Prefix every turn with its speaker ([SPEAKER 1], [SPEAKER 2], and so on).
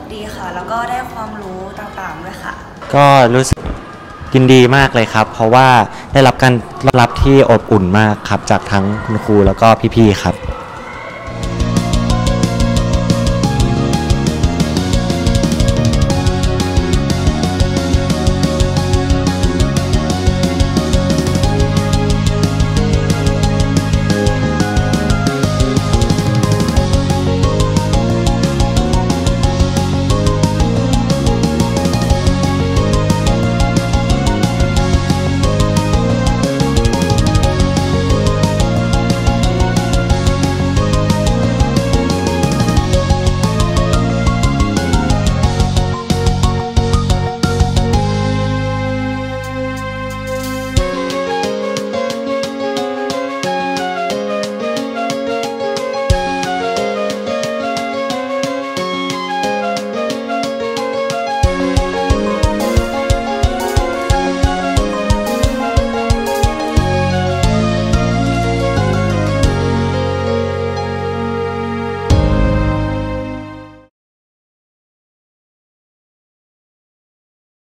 [SPEAKER 1] ดีค่ะแล้วก็ได้ความรู้ต่างๆด้วยค่ะ
[SPEAKER 2] ก็รู้สึกยินดีมากเลยครับเพราะว่าได้รับการต้อนรับที่อบอุ่นมากครับจากทั้งคุณครูแล้วก็พี่ๆครับ